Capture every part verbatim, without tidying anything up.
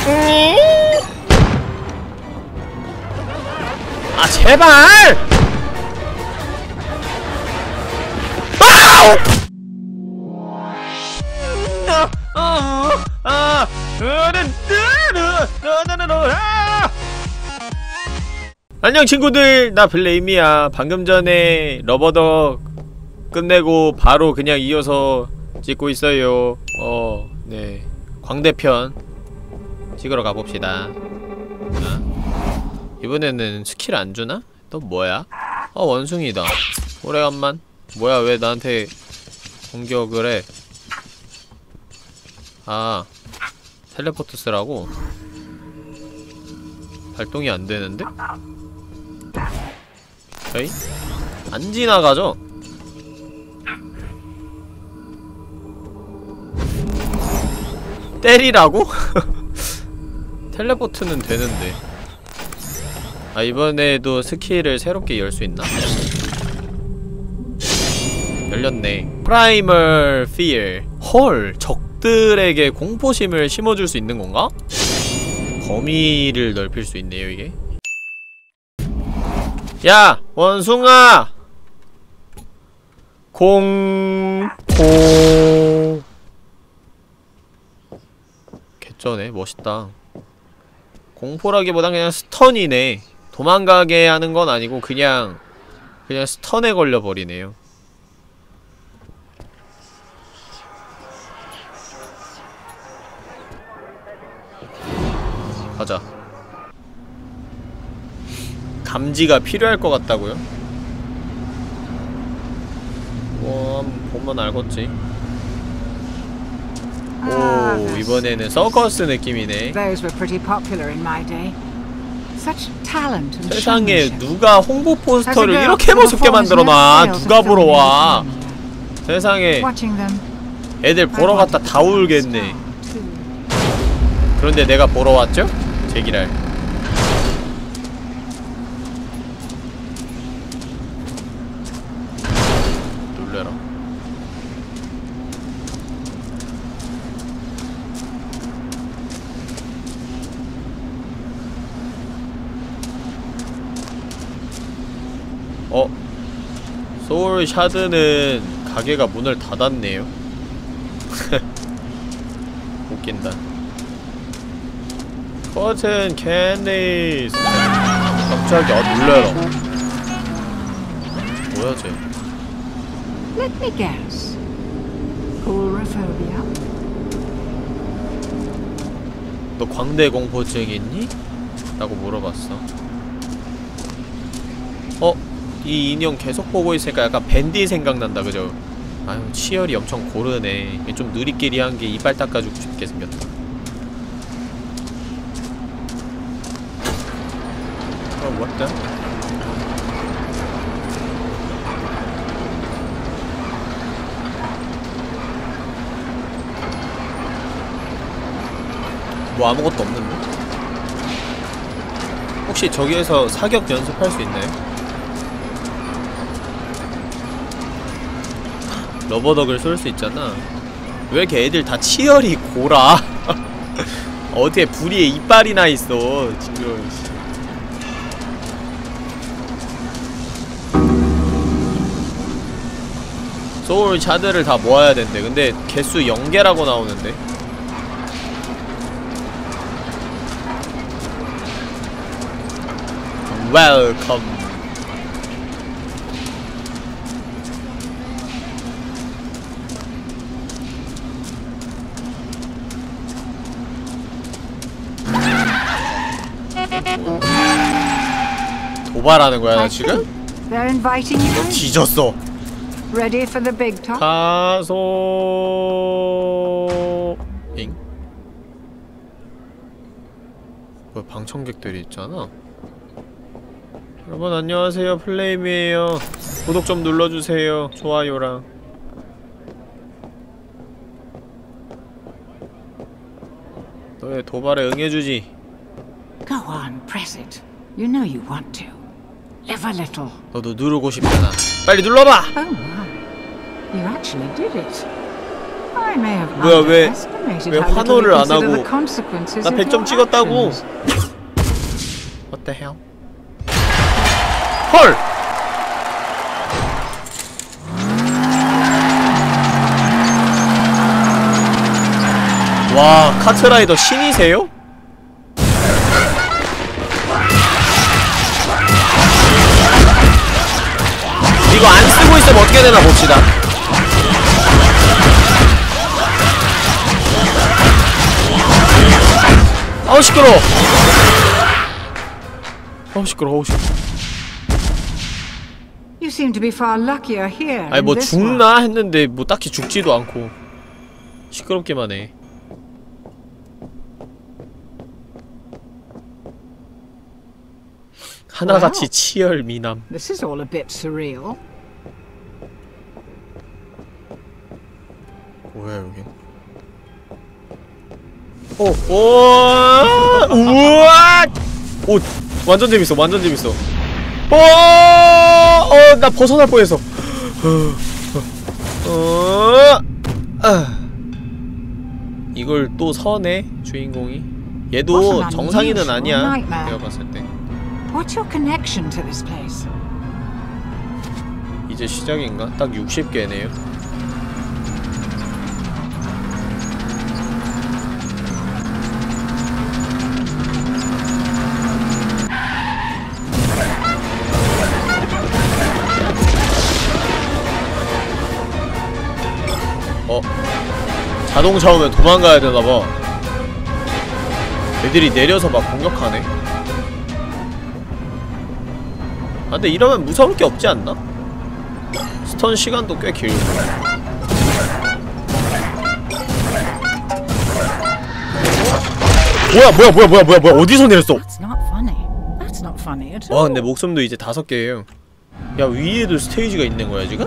아 제발! 아우! 안녕 친구들, 나 블레임이야. 방금 전에 러버덕 끝내고 바로 그냥 이어서 찍고 있어요. 어, 네. 광대편 찍으러 가봅시다. 어? 이번에는 스킬 안 주나? 또 뭐야? 어, 원숭이다. 오래간만. 뭐야, 왜 나한테 공격을 해? 아, 텔레포트 쓰라고? 발동이 안 되는데? 에이? 안 지나가죠? 때리라고? 텔레포트는 되는데. 아, 이번에도 스킬을 새롭게 열 수 있나? 열렸네. 프라이멀 피어. 헐, 적들에게 공포심을 심어줄 수 있는 건가? 범위를 넓힐 수 있네요, 이게. 야! 원숭아! 공포. 개쩌네. 멋있다. 공포라기보단 그냥 스턴이네. 도망가게 하는 건 아니고 그냥 그냥 스턴에 걸려버리네요. 가자. 감지가 필요할 것 같다고요? 뭐, 보면 알겠지. 오, 이번에는 서커스 느낌이네. 세상에 누가 홍보 포스터를 이렇게 무섭게 만들어놔. 누가 보러 와. 세상에 애들 보러 갔다 다 울겠네. 그런데 내가 보러 왔죠? 제기랄. 놀래라. 어? 소울 샤드는 가게가 문을 닫았네요. 웃긴다. 커튼 캔디스. 갑자기 아 놀래라. 뭐야 쟤? Let me guess. Agoraphobia? 너 광대 공포증 있니? 라고 물어봤어. 어? 이 인형 계속 보고 있으니까 약간 밴디 생각난다, 그죠? 아유, 치열이 엄청 고르네. 좀 느리끼리 한 게 이빨 닦아주고 싶게 생겼다. 어, what the? 뭐 아무것도 없는데? 혹시 저기에서 사격 연습할 수 있나요? 러버덕을 쏠 수 있잖아. 왜 이렇게 애들 다 치열이 고라? 어디에 부리에 이빨이나 있어, 지금. 소울 샤드를 다 모아야 된대. 근데 개수 영 개라고 나오는데. 웰컴. 도발하는 거야, 나 지금? They're inviting you. 너 뒤졌어. Ready for the big talk? 가소... 잉? 뭐 방청객들이 있잖아? 여러분 안녕하세요, 플레임이에요. 구독 좀 눌러주세요. 좋아요랑. 너의 도발에 응해주지. Go on, press it. You know you want to. Live a little. 너도 누르고 싶잖아. 빨리 눌러봐! Oh wow. You actually did it. I may have 뭐야, 왜- underestimated 왜 how little 환호를 you 안 consider 하고 the consequences 나 of 백 점 your 찍었다고. actions. What the hell? 헐! 와, 카트라이더 신이세요? 이거 안 쓰고 있으면 어떻게 되나 봅시다. 아우 시끄러워. 아우 시끄러워. 아우 시끄러워. You seem to be far luckier here. 아니 in 뭐 this world. 죽나 했는데 뭐 딱히 죽지도 않고 시끄럽기만 해. 하나같이 치열 미남. This is all a bit surreal. 뭐야 여기? 오, 오, 우와! 오, 완전 재밌어, 완전 재밌어. 오, 어, 나 벗어날 뻔했어. 어, 아. 이걸 또 서네 주인공이. 얘도 정상인은 아니야. 내가 봤을 때. What's your connection to this place? 이제 시작인가? 딱 육십 개네요. 어? 자동차 오면 도망가야 되나봐. 애들이 내려서 막 공격하네. 아 근데 이러면 무서울 게 없지 않나? 스턴 시간도 꽤 길고. 뭐야 뭐야 뭐야 뭐야 뭐야 뭐야 어디서 내렸어? That's not funny. That's not funny at all. 와 근데 목숨도 이제 다섯 개예요. 야 위에도 스테이지가 있는 거야 지금?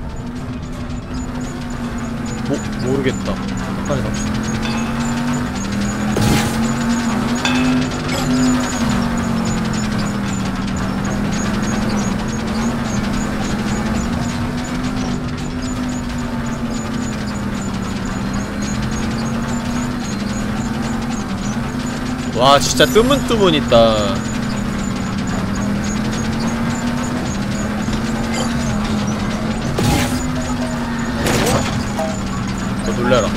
모, 모르겠다. 빨리 갑시다. 와 진짜 뜨문뜨문 있다. 어 놀래라.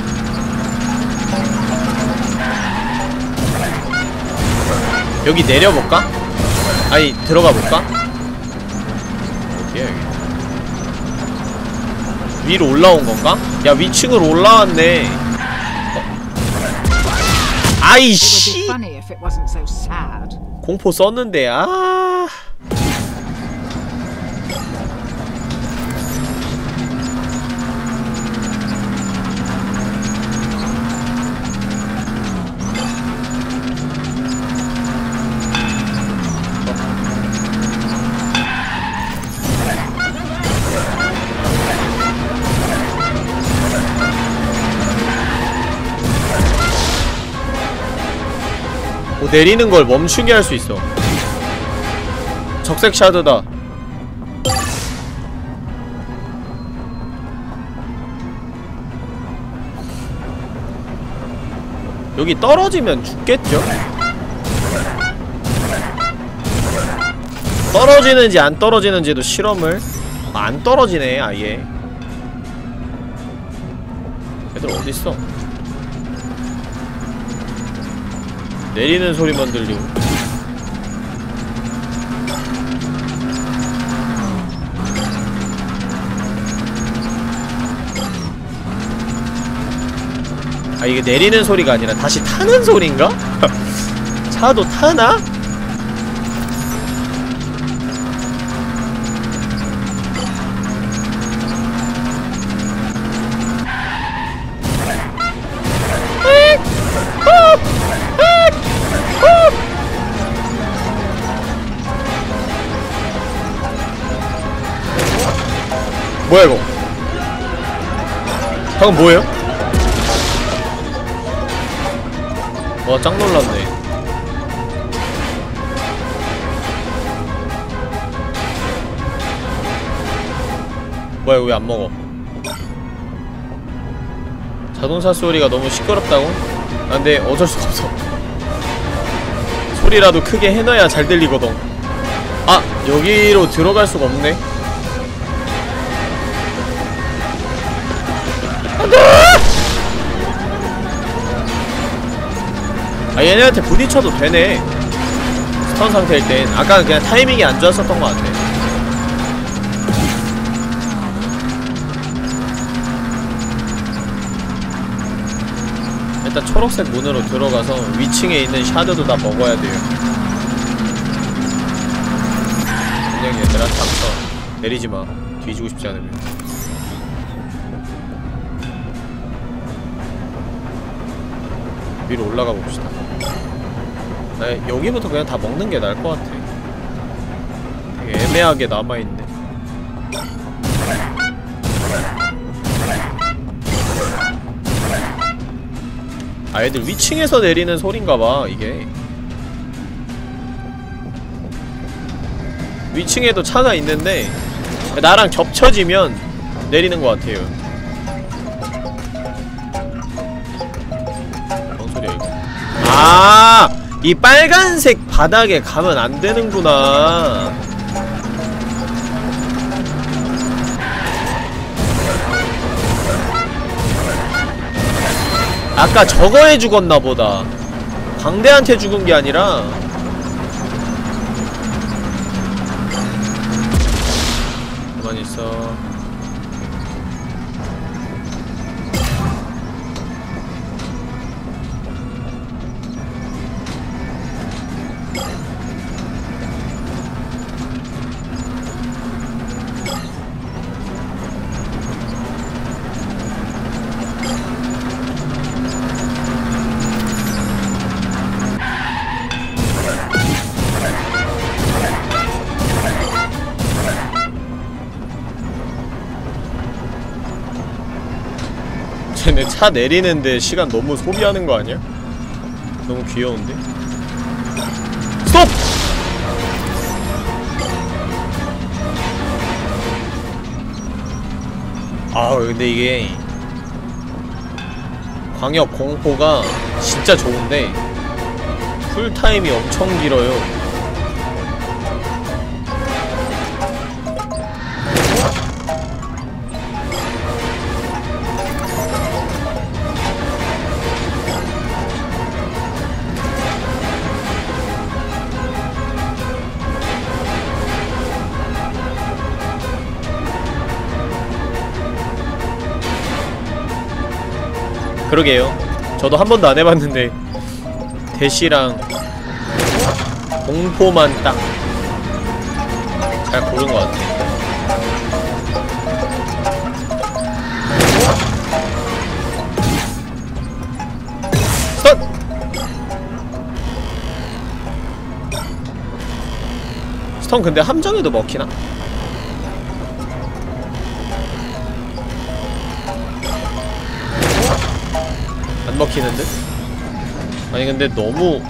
여기 내려볼까? 아니 들어가볼까? 어디야 여기? 위로 올라온 건가? 야 위층으로 올라왔네. 아이씨! Funny if it wasn't so sad. 공포 썼는데 아. 뭐 내리는 걸 멈추게 할 수 있어. 적색 샤드다. 여기 떨어지면 죽겠죠? 떨어지는지 안 떨어지는지도 실험을. 아, 안 떨어지네 아예. 얘들 어딨어? 내리는 소리만 들리고. 아 이게 내리는 소리가 아니라 다시 타는 소린가? 차도 타나? 뭐야 이거? 방금 뭐예요? 와 짱 놀랐네. 뭐야 이거 왜 안 먹어? 자동차 소리가 너무 시끄럽다고? 아 근데 어쩔 수가 없어. 소리라도 크게 해놔야 잘 들리거든. 아! 여기로 들어갈 수가 없네. 안돼! 아 얘네한테 부딪혀도 되네. 스턴 상태일 땐. 아까 그냥 타이밍이 안 좋았었던 것 같아. 일단 초록색 문으로 들어가서 위층에 있는 샤드도 다 먹어야 돼요. 그냥 얘들아 닥쳐. 내리지마. 뒤지고 싶지 않으면. 위로 올라가 봅시다. 나 여기부터 그냥 다 먹는 게 나을 것 같아. 되게 애매하게 남아있네. 아 애들 위층에서 내리는 소린가봐 이게. 위층에도 차가 있는데 나랑 겹쳐지면 내리는 것 같아요. 뭔 소리야 이거. 아! 이 빨간색 바닥에 가면 안 되는구나. 아까 저거에 죽었나 보다. 광대한테 죽은 게 아니라. 가만히 있어. 쟤네 차 내리는데 시간 너무 소비하는 거 아니야? 너무 귀여운데? 스톱! 아우 근데 이게 광역 공포가 진짜 좋은데 쿨타임이 엄청 길어요. 그러게요. 저도 한 번도 안 해봤는데 대시랑 공포만 딱 잘 고른 것 같아. 스턴! 스턴 근데 함정에도 먹히나? 안 먹히는 듯? 아니 근데 너무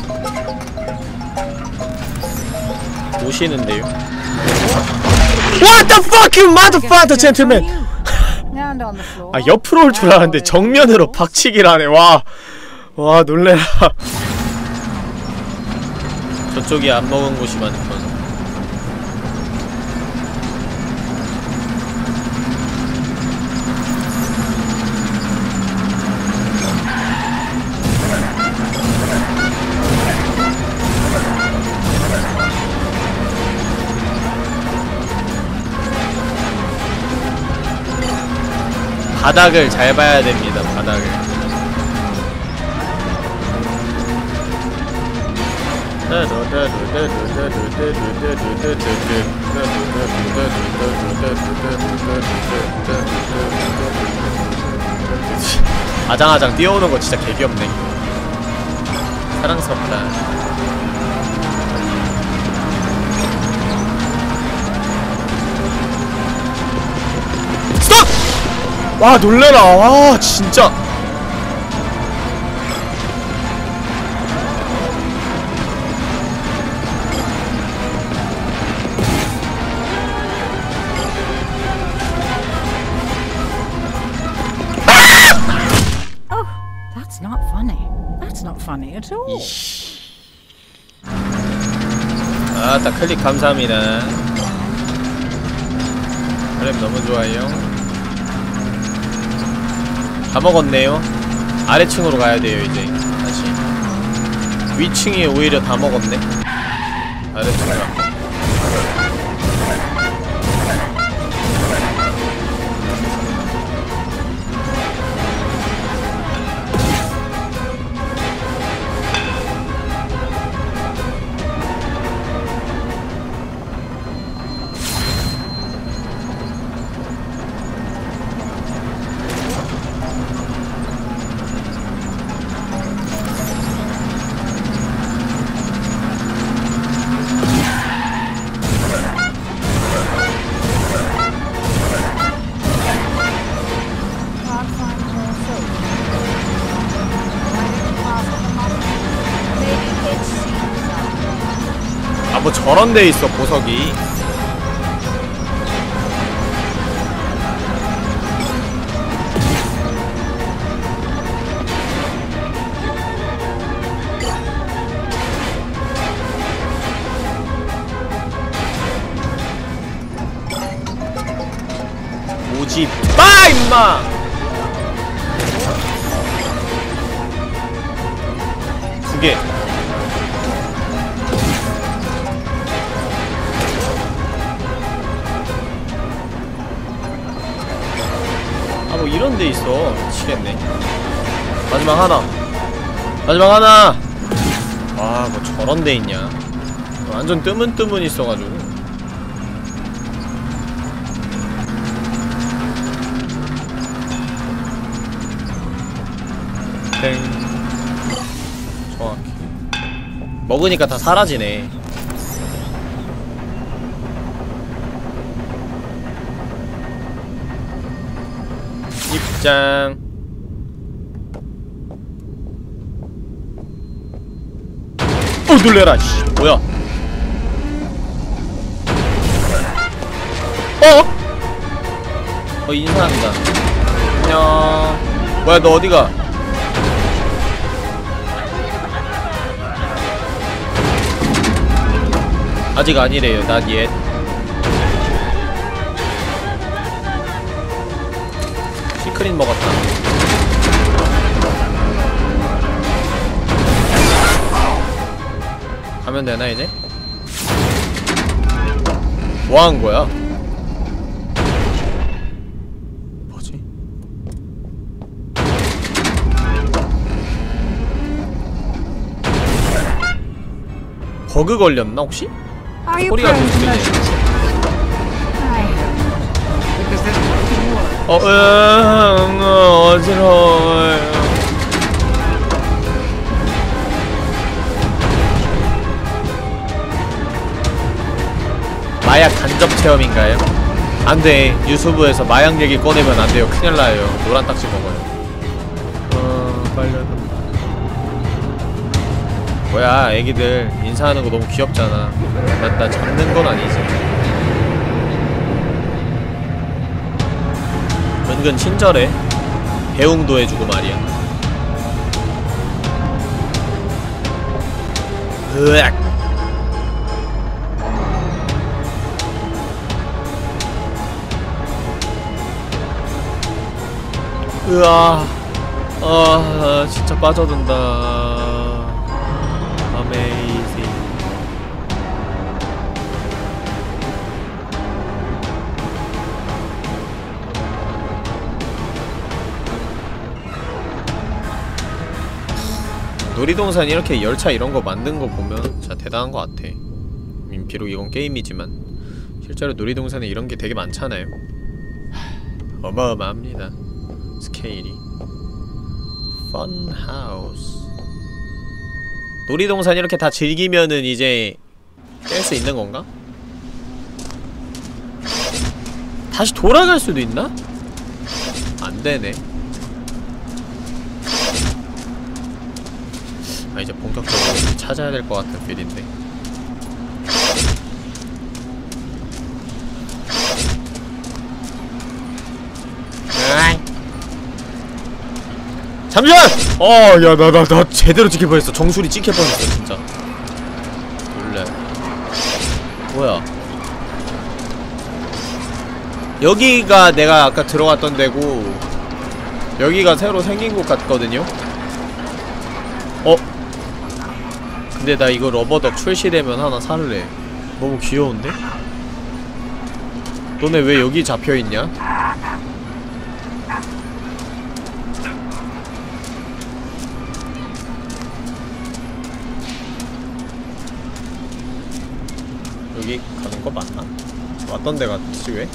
오시는데요? What the fuck you motherfucker gentleman! 아 옆으로 올 줄 알았는데 정면으로 박치기를 하네. 와, 와 놀래라. 저쪽이 안 먹은 곳이 많구만. 바닥을 잘 봐야 됩니다. 바닥을. 아장아장 뛰어오는 거 진짜 개귀엽네. 사랑스럽다. 스톱! 와 놀래라. 와 진짜 at all. 아따 클릭 감사합니다. 그래 너무 좋아요. 다 먹었네요. 아래층으로 가야 돼요 이제 다시. 위층이 오히려 다 먹었네. 아래층으로 갈게. 아 뭐 저런 데 있어 보석이. 오지 마 임마. 두 개. 뭐 이런 데 있어. 미치겠네. 마지막 하나. 마지막 하나. 와, 뭐 저런 데 있냐. 완전 뜨문뜨문 있어가지고. 땡. 정확히. 먹으니까 다 사라지네. 입장. 어 놀래라 씨 뭐야. 어? 어 인사한다. 안녕. 뭐야 너 어디가? 아직 아니래요. 난 옛. 시크릿 먹었다. 가면 되나 이제? 뭐 한 거야? 뭐지? 버그 걸렸나 혹시? Are you 소리가 좀 prone to 들리네. motion sickness? I hope. Because this could work. 어, 으응, 어지러워요. 마약 간접 체험인가요? 안돼. 유튜브에서 마약 얘기 꺼내면 안돼요. 큰일나요. 노란 딱지 먹어요. 어... 빨려도 뭐야 애기들 인사하는 거 너무 귀엽잖아. 나, 나 잡는 건 아니지. 은근 친절해. 배웅도 해주고 말이야. 으악. 으아. 아 진짜 빠져든다. 어메이징. 놀이동산 이렇게 열차 이런 거 만든 거 보면 진짜 대단한 거 같아. 음, 비록 이건 게임이지만 실제로 놀이동산에 이런 게 되게 많잖아요. 하, 어마어마합니다. 스케일이. 펀하우스. 놀이동산 이렇게 다 즐기면은 이제 깰 수 있는 건가? 다시 돌아갈 수도 있나? 안 되네. 아 이제 본격적으로 찾아야 될 것 같은 필인데. 잠시만! 어, 야, 나, 나, 나 제대로 찍힐 뻔했어. 정수리 찍힐 뻔했어, 진짜. 놀래. 뭐야? 여기가 내가 아까 들어갔던 데고, 여기가 새로 생긴 곳 같거든요? 어? 근데 나 이거 러버덕 출시되면 하나 살래. 너무 귀여운데? 너네 왜 여기 잡혀있냐? 여기 가는 거 맞나? 왔던 데 같지 왜?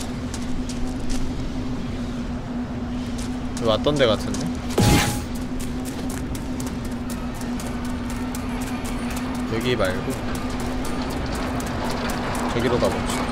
왜 왔던 데 같은데? 여기 말고 저기로 가봅시다.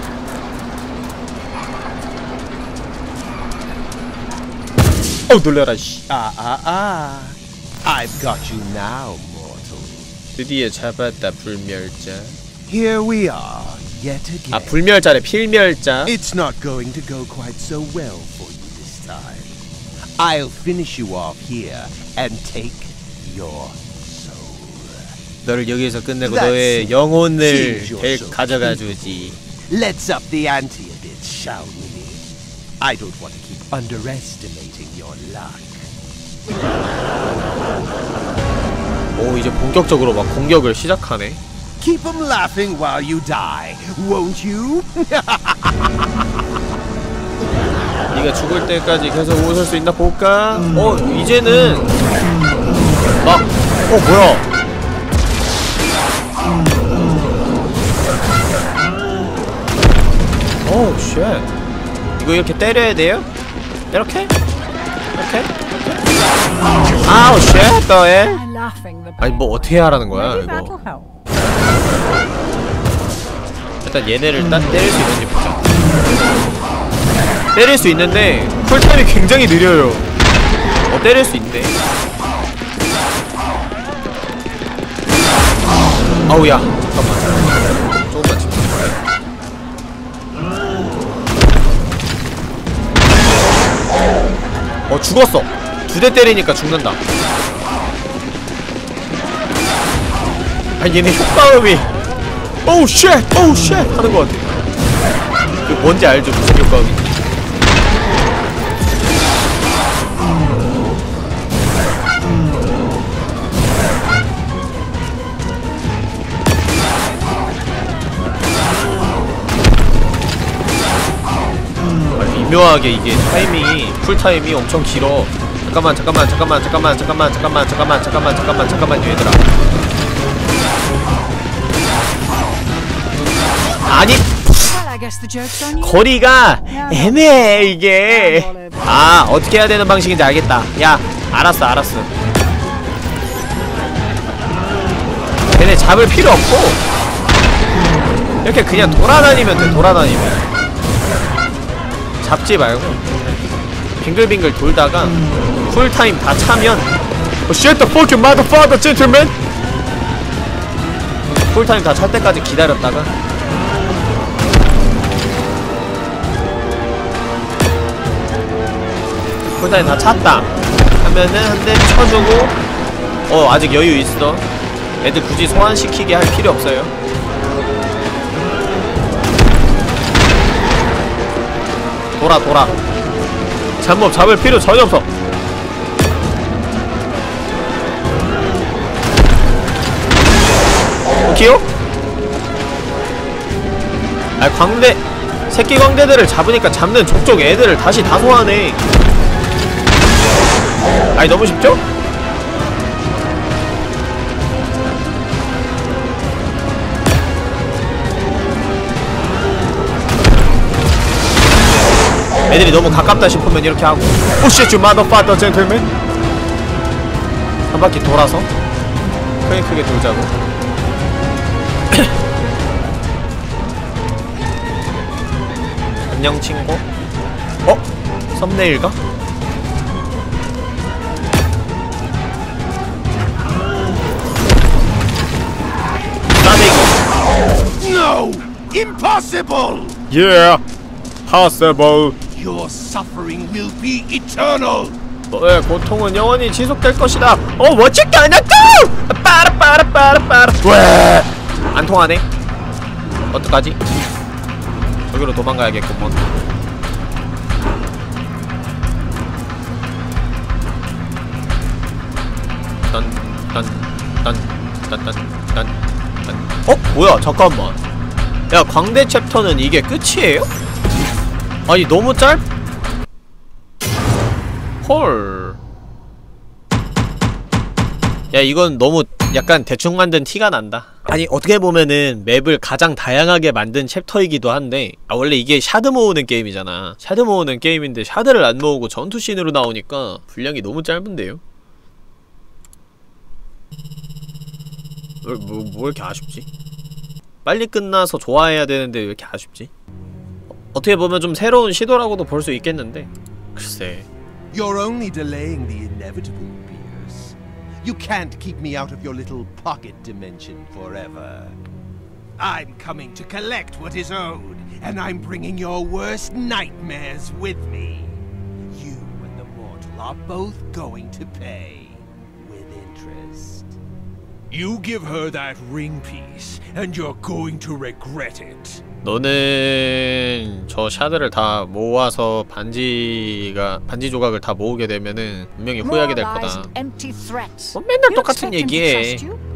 어 놀래라 씨. Ah, ah, ah. I've got you now, mortal. 드디어 잡았다 불멸자. Here we are, yet again. 아 불멸자래 필멸자. It's not going to go quite so well for you this time. I'll finish you off here and take your soul. 너를 여기에서 끝내고 That's 너의 it. 영혼을 Choose your 데, soul. 가져가 주지. Let's up the ante a bit, shall we? I don't want to keep underestimating your luck. 오 이제 본격적으로 막 공격을 시작하네. Keep them laughing while you die, won't you? 네가 죽을 때까지 계속 웃을 수 있나 볼까? 어 이제는 막 어 뭐야? 오 쉣. 이거 이렇게 때려야 돼요? 이렇게? 이렇게? 아우 쉣 너의 아니 뭐 어떻게 하라는 거야 이거. 일단 얘네를 딱 때릴 수 있는지 보자. 때릴 수 있는데 쿨타임이 굉장히 느려요. 어 때릴 수 있네. 아우 야 잠깐만 조금만 집중해. 어 죽었어. 두 대 때리니까 죽는다. 아 얘네 효과음이 오우 쉣! 오우 쉣! 하는 것 같아. 그 뭔지 알죠? 무슨 효과음인지. 미묘하게 이게 타이밍이 쿨타임이 엄청 길어. 잠깐만 잠깐만 잠깐만 잠깐만 잠깐만 잠깐만 잠깐만 잠깐만 잠깐만 잠깐만 얘들아. 아니 거리가 애매해 이게. 아 어떻게 해야 되는 방식인지 알겠다. 야 알았어 알았어. 걔네 잡을 필요 없고 이렇게 그냥 돌아다니면 돼. 돌아다니면 잡지 말고 빙글빙글 돌다가 쿨타임 다 차면 oh, shut the fuck you motherfucker gentleman. 쿨타임 다 찰 때까지 기다렸다가 쿨타임 다 찼다 하면은 한 대 쳐주고 어 아직 여유 있어. 애들 굳이 소환시키게 할 필요 없어요. 돌아 돌아. 잠몹 잡을 필요 전혀 없어. 오케이요? 아 광대 새끼 광대들을 잡으니까 잡는 족족 애들을 다시 다 소환해. 아니 너무 쉽죠? 애들이 너무 가깝다 싶으면 이렇게 하고 오쉣 유 마더파더 젠틀맨 한 바퀴 돌아서 크게 크게 돌자고. 안녕 친구. 어? 썸네일가? 싸대기. No! Impossible! Yeah! Possible! Your suffering will be eternal! 너의 고통은 영원히 지속될 것이다. 어, what you gonna do? 빠라빠라빠라빠라. 왜? 안 통하네. 어떡하지? 저기로 도망가야겠구먼. 딴딴딴딴딴딴딴. 어? 뭐야? 잠깐만. 야, 광대 챕터는 이게 끝이에요? 아니, 너무 짧... 헐. 야, 이건 너무 약간 대충 만든 티가 난다. 아니, 어떻게 보면은 맵을 가장 다양하게 만든 챕터이기도 한데, 아, 원래 이게 샤드 모으는 게임이잖아. 샤드 모으는 게임인데 샤드를 안 모으고 전투씬으로 나오니까 분량이 너무 짧은데요? 왜, 뭐, 뭐 이렇게 아쉽지? 빨리 끝나서 좋아해야 되는데 왜 이렇게 아쉽지? 어, 어떻게 보면 좀 새로운 시도라고도 볼 수 있겠는데, 글쎄. You're only delaying the inevitable, Pierce. You can't keep me out of your little pocket dimension forever. I'm coming to collect what is owed, and I'm bringing your worst nightmares with me. You and the mortal are both going to pay with interest. You give her that ring piece, and you're going to regret it. 너는 저 샤드를 다 모아서 반지가 반지 조각을 다 모으게 되면은 분명히 후회하게 될 거다. 뭐 맨날 똑같은 얘기해.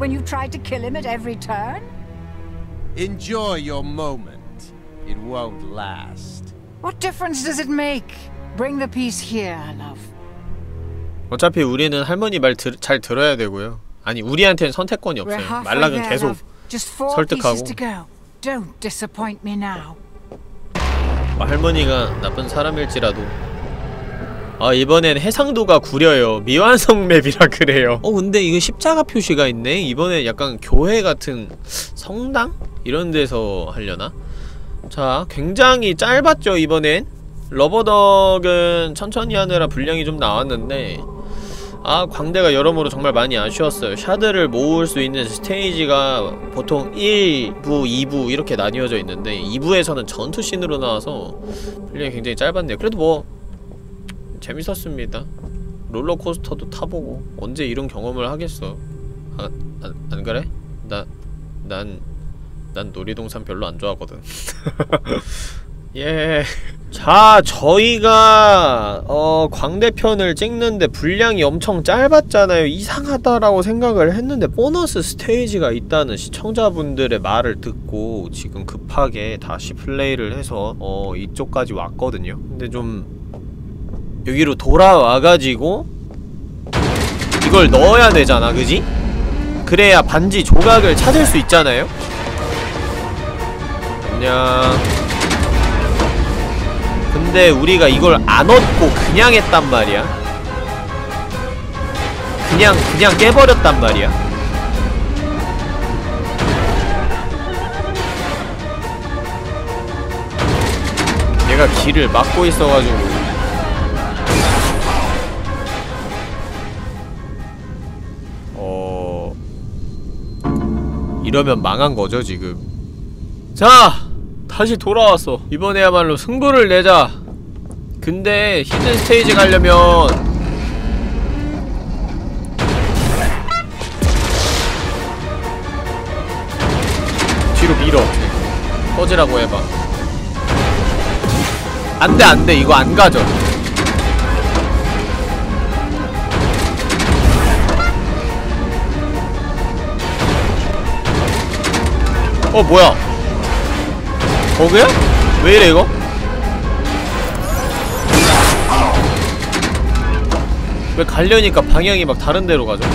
Enjoy your moment. It won't last. What difference does it make? Bring the piece here, love. 어차피 우리는 할머니 말 잘 들어야 되고요. 아니, 우리한테는 선택권이 없어요. 말락은 계속 설득하고. Don't disappoint me now. 뭐 할머니가 나쁜 사람일지라도. 아, 이번엔 해상도가 구려요. 미완성 맵이라 그래요. 어, 근데 이거 십자가 표시가 있네? 이번에 약간 교회 같은 성당? 이런 데서 하려나? 자, 굉장히 짧았죠, 이번엔? 러버덕은 천천히 하느라 분량이 좀 나왔는데, 아, 광대가 여러모로 정말 많이 아쉬웠어요. 샤드를 모을 수 있는 스테이지가 보통 일 부, 이 부 이렇게 나뉘어져 있는데 이 부에서는 전투씬으로 나와서 분량이 굉장히 짧았네요. 그래도 뭐 재밌었습니다. 롤러코스터도 타보고 언제 이런 경험을 하겠어. 아, 안, 안 그래? 나, 난, 난 놀이동산 별로 안 좋아하거든. 예. 자, 저희가 어 광대편을 찍는데 분량이 엄청 짧았잖아요. 이상하다라고 생각을 했는데 보너스 스테이지가 있다는 시청자분들의 말을 듣고 지금 급하게 다시 플레이를 해서 어 이쪽까지 왔거든요. 근데 좀 여기로 돌아와가지고 이걸 넣어야 되잖아, 그지? 그래야 반지 조각을 찾을 수 있잖아요? 안녕. 근데 우리가 이걸 안 얻고 그냥 했단 말이야. 그냥 그냥 깨버렸단 말이야. 얘가 길을 막고 있어가지고. 어... 이러면 망한 거죠, 지금. 자! 다시 돌아왔어. 이번에야말로 승부를 내자. 근데 히든 스테이지 가려면 뒤로 밀어. 꺼지라고 해봐. 안돼 안돼 이거 안 가져. 어 뭐야? 버그야? 왜 이래 이거? 왜 가려니까 방향이 막 다른 데로 가죠?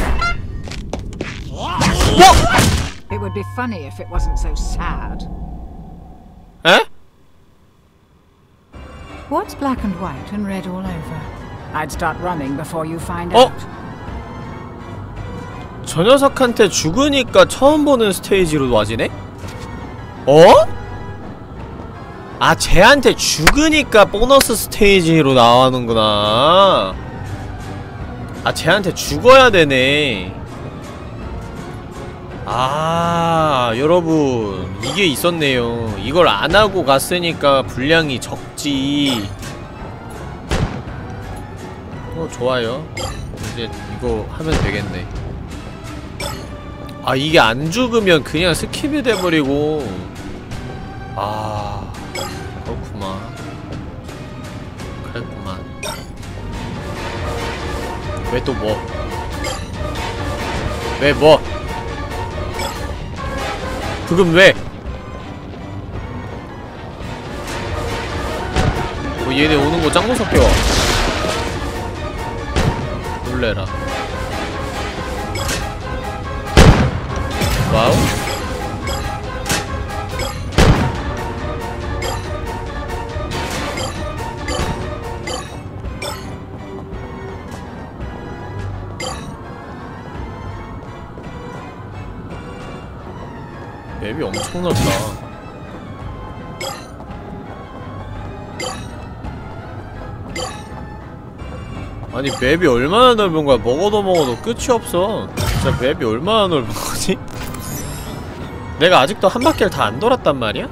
It would be funny if it wasn't so sad. 에? What's black and white and red all over? I'd start running before you find 어? out. 저 녀석한테 죽으니까 처음 보는 스테이지로 와지네? 어? 아, 쟤한테 죽으니까 보너스 스테이지로 나오는구나. 아, 쟤한테 죽어야 되네. 아, 여러분 이게 있었네요. 이걸 안하고 갔으니까 분량이 적지. 어 좋아요. 이제 이거 하면 되겠네. 아 이게 안 죽으면 그냥 스킵이 돼버리고. 아 그렇구만. 그랬구만. 왜 또 뭐? 왜 뭐? 그건 왜? 뭐 얘네 오는 거 짱 무섭게 와. 놀래라. 와우. 맵이 엄청 넓다. 아니 맵이 얼마나 넓은 거야. 먹어도 먹어도 끝이 없어. 진짜 맵이 얼마나 넓은 거지? 내가 아직도 한 바퀴를 다 안 돌았단 말이야?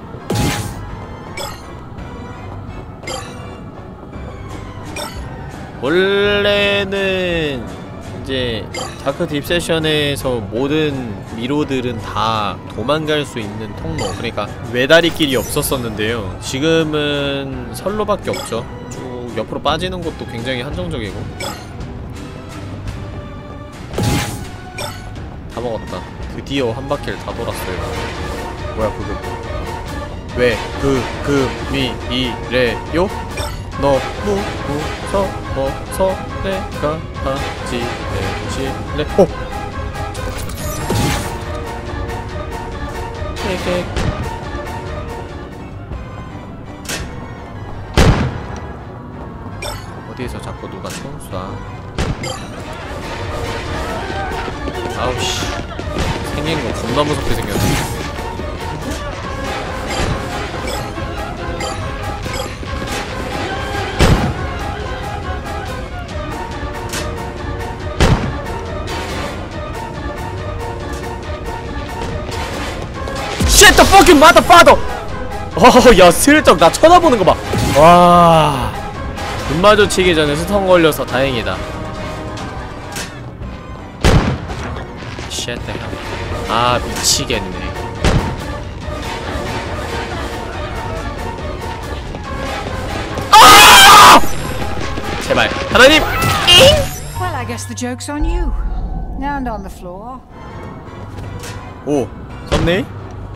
원래는 이제 다크 딥세션에서 모든 미로들은 다 도망갈 수 있는 통로, 그러니까 외다리길이 없었었는데요. 지금은 선로밖에 없죠. 쭉 옆으로 빠지는 것도 굉장히 한정적이고. 다 먹었다. 드디어 한 바퀴를 다 돌았어요. 뭐야 그거? 왜 그 금이 이래요? 너무 무서워서 내가 하지 해질래. 호! 깨깨. 어디에서 자꾸 누가 총 쏴. 아우씨, 생긴 거 겁나 무섭게 생겼네. Shit the fucking motherfucker! 어, 야, 슬쩍 나 쳐다보는 거 봐. 와, 눈 마주치기 전에 스턴 걸려서 다행이다. Shit the hell. 아, 미치겠네. 아! 제발, 하나님! Well, I guess the joke's on you. And on the floor. 오, 썸네일?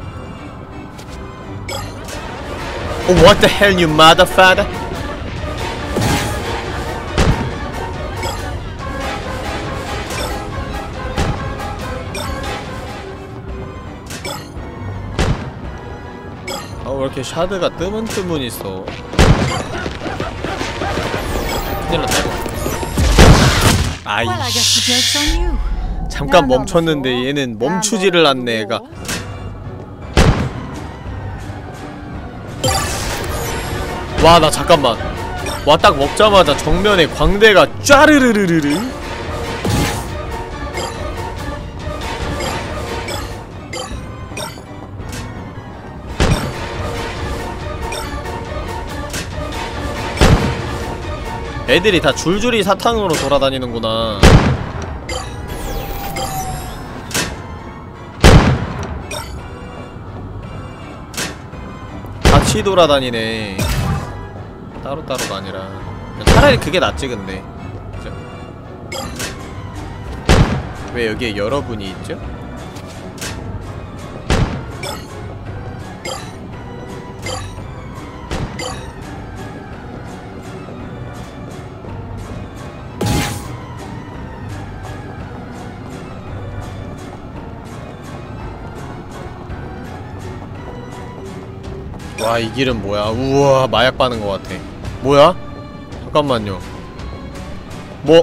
Oh, what the hell, you motherfucker? 아, 왜 이렇게 샤드가 뜨문뜨문 있어? 큰일 났다, 이거. 아이씨. 잠깐 멈췄는데 얘는 멈추지를 않네, 얘가. 와, 나 잠깐만. 와, 딱 먹자마자 정면에 광대가 쫘르르르르르. 애들이 다 줄줄이 사탕으로 돌아다니는구나. 같이 돌아다니네. 따로따로가 아니라. 차라리 그게 낫지 근데. 그죠? 왜 여기에 여러분이 있죠? 와, 이 길은 뭐야? 우와, 마약 빠는 것 같아. 뭐야? 잠깐만요. 뭐?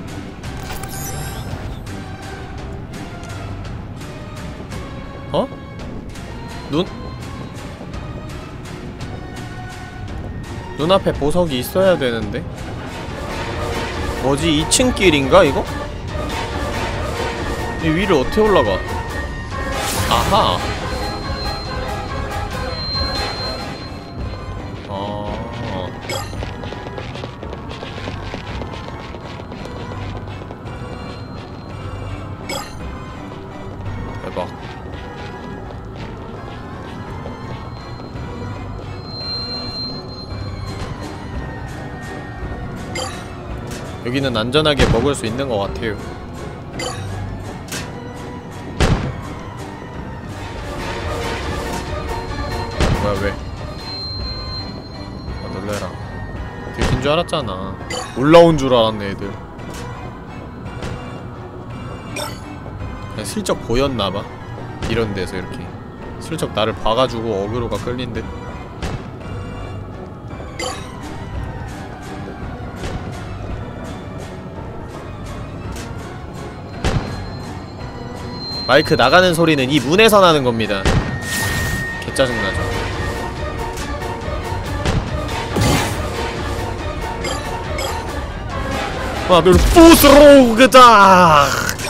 어? 눈? 눈앞에 보석이 있어야 되는데? 뭐지? 이 층 길인가, 이거? 이 위를 어떻게 올라가? 아하! 여기는 안전하게 먹을 수 있는 것 같아요. 뭐야 왜? 아 놀래라. 들킨 줄 알았잖아. 올라온 줄 알았네 애들. 그냥 슬쩍 보였나봐. 이런 데서 이렇게 슬쩍 나를 봐가지고 어그로가 끌린 듯. 마이크 나가는 소리는 이 문에서 나는 겁니다. 개 짜증나죠. 하나 둘 부스로 그다.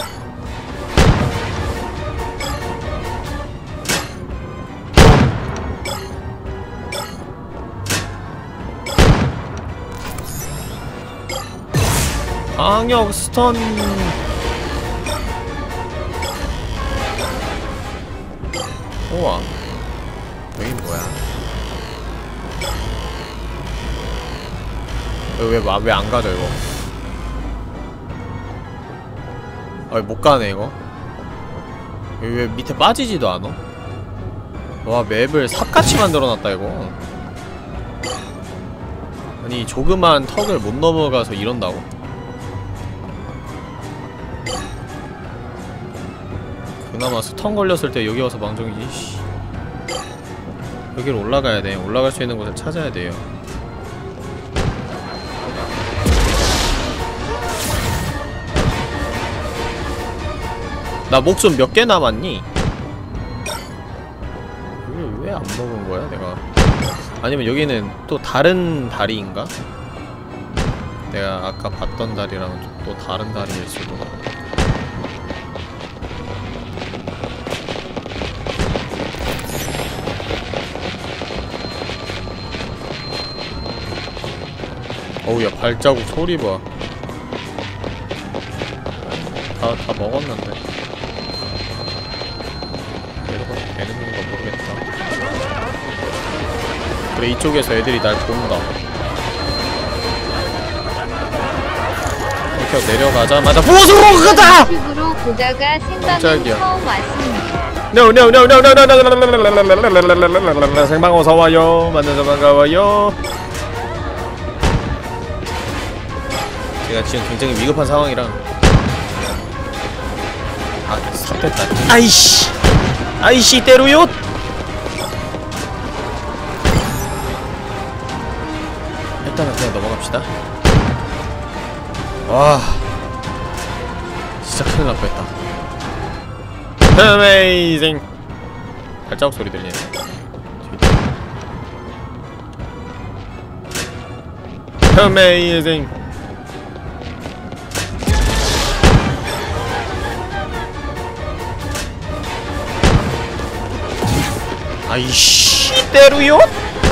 방역 스턴. 우와 여긴 뭐야? 여기 왜, 왜 안 가져 이거? 아 못 가네 이거. 여기 왜 밑에 빠지지도 않아? 와 맵을 삽같이 만들어놨다 이거. 아니 조그만 턱을 못 넘어가서 이런다고? 그나마 스턴 걸렸을 때 여기 와서 망정이지. 씨. 여기로 올라가야 돼. 올라갈 수 있는 곳을 찾아야 돼요. 나 목숨 몇 개 남았니? 왜 안 먹은 거야 내가? 아니면 여기는 또 다른 다리인가? 내가 아까 봤던 다리랑 또 다른 다리일 수도. 어우야 발자국 소리 봐. 다, 다 먹었는데 내려가도 되는 건가 모르겠다. 그래 이쪽에서 애들이 날 본다. 이렇게 내려가자마자 보수로 가다! 유튜브로 보다가 생방송 처음 왔습니다. No no no no no no no no 생방 어서 와요. 만나서 반가워요. 제가 지금 굉장히 위급한 상황이라. 아 삽됐다. 아이씨 아이씨 때로요. 일단은 그냥 넘어갑시다. 와 진짜 큰일 날 뻔했다. 어메이징. 발자국 소리 들리네. 어메이징. 아이씨 때로요?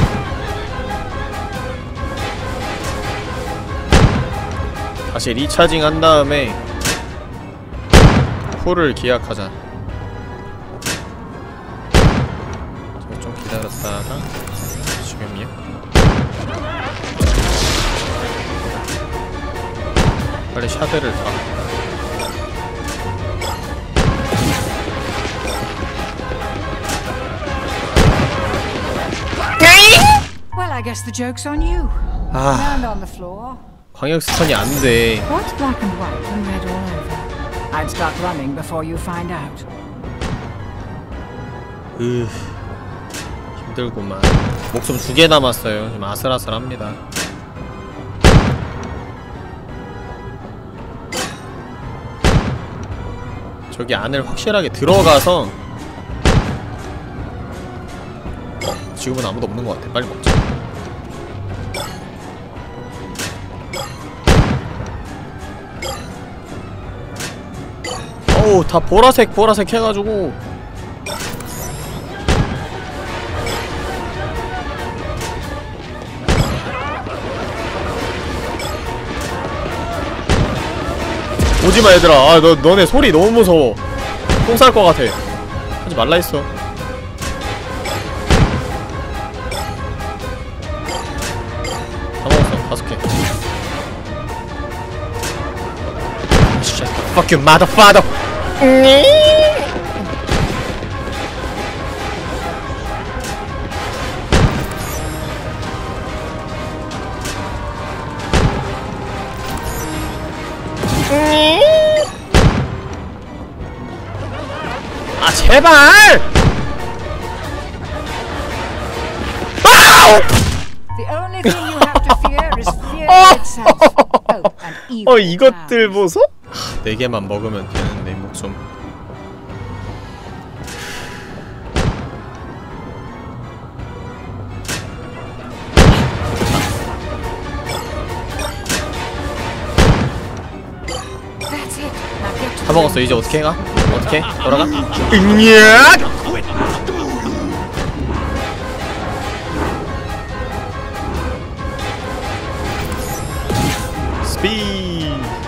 다시 리차징 한 다음에 풀을 기약하자. 좀 기다렸다가 지금이야? 빨리 샤드를 다. Well, I guess the joke's on you. 아 Land on the floor. 광역 스턴이 안 돼. What's black and white and red all over? I'd start running before you find out. 으 힘들구만. 목숨 두 개 남았어요. 좀 아슬아슬합니다. 저기 안을 확실하게 들어가서. 어, 지금은 아무도 없는 것 같아. 빨리 먹자. 어우 다 보라색 보라색 해가지고. 오지마 얘들아. 아 너, 너네 소리 너무 무서워. 똥 쌀 것 같아. 하지 말라 했어. 다 먹었어. 다섯 개. Fuck you, motherfucker. 아 제발! The only thing you have to fear is fear itself. Oh, and evil 어 이것들 plans. 보소? 네 개만 먹으면 되는데 목숨. That's it. Now get to 다 먹었어. 이제 어떻게 가? 어떻게? 돌아가? 으냐! 스피.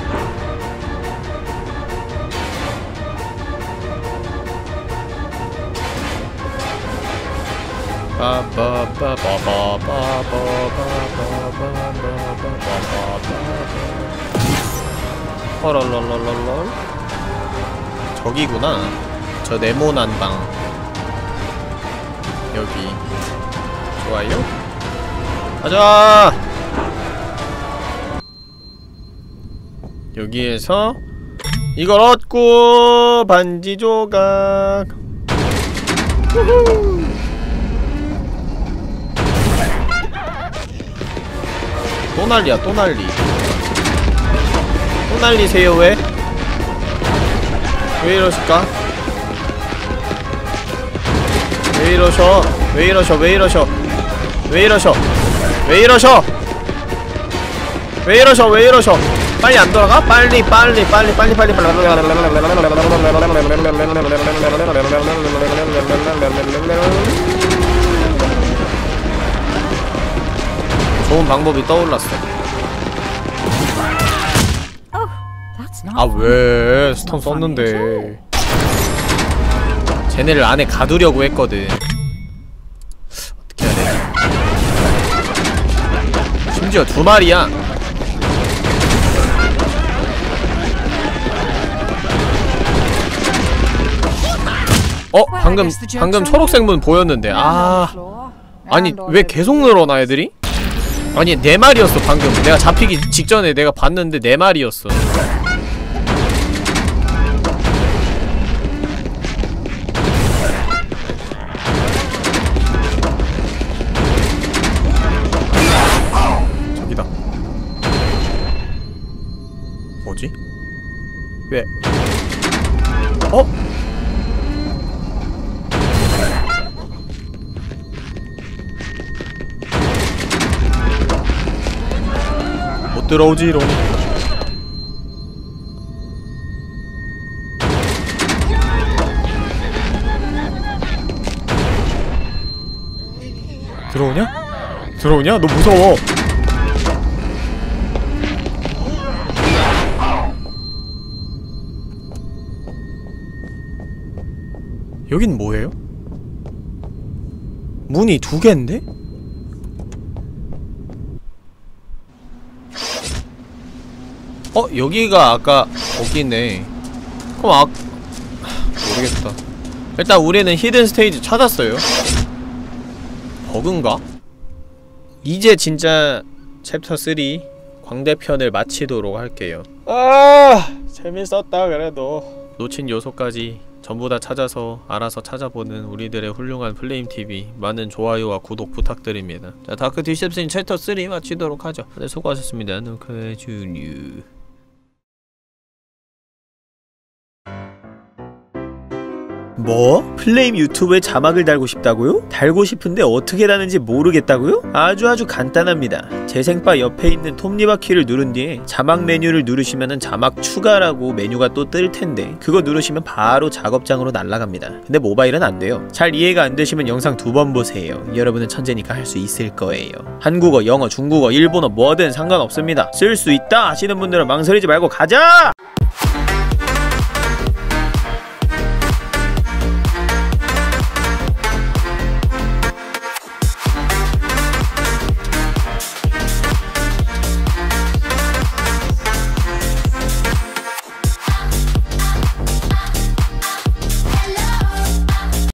허럴럴럴럴럴. 저기구나. 저 네모난 방. 여기. 좋아요. 가자. 여기에서 이걸 얻고 반지 조각. 우후. 또 난리야, 또 난리. 또 난리세요, 왜? 왜 이러실까? 왜 이러셔? 왜 이러셔? 왜 이러셔? 왜 이러셔? 왜 이러셔? 왜 이러셔? 왜 이러셔? 빨리 안 돌아가? 빨리 빨리 빨리 빨리 빨리 빨리. 좋은 방법이 떠올랐어. 아 왜 스턴 썼는데. 쟤네를 안에 가두려고 했거든. 어떻게 해야 되지? 심지어 두 마리야. 어? 방금 방금 초록색 문 보였는데. 아 아니 왜 계속 늘어나 애들이? 아니 네 마리였어 방금. 내가 잡히기 직전에 내가 봤는데 네 마리였어. 저기다. 뭐지? 왜? 어? 못 들어오지롱. 들어오냐? 들어오냐? 너 무서워. 여긴 뭐예요? 문이 두 개인데? 어? 여기가 아까 거기네. 그럼 아... 모르겠다. 일단 우리는 히든 스테이지 찾았어요. 버그인가? 이제 진짜 챕터 삼 광대편을 마치도록 할게요. 아 재밌었다. 그래도 놓친 요소까지 전부 다 찾아서 알아서 찾아보는 우리들의 훌륭한 플레임티비, 많은 좋아요와 구독 부탁드립니다. 자, 다크 디셉션 챕터 삼 마치도록 하죠. 네, 수고하셨습니다. 노크의 주뉴. 뭐? 플레임 유튜브에 자막을 달고 싶다고요? 달고 싶은데 어떻게 다는지 모르겠다고요? 아주 아주 간단합니다. 재생바 옆에 있는 톱니바퀴를 누른 뒤에 자막 메뉴를 누르시면은 자막 추가라고 메뉴가 또 뜰 텐데 그거 누르시면 바로 작업장으로 날아갑니다. 근데 모바일은 안 돼요. 잘 이해가 안 되시면 영상 두 번 보세요. 여러분은 천재니까 할 수 있을 거예요. 한국어, 영어, 중국어, 일본어 뭐든 상관없습니다. 쓸 수 있다 하시는 분들은 망설이지 말고 가자!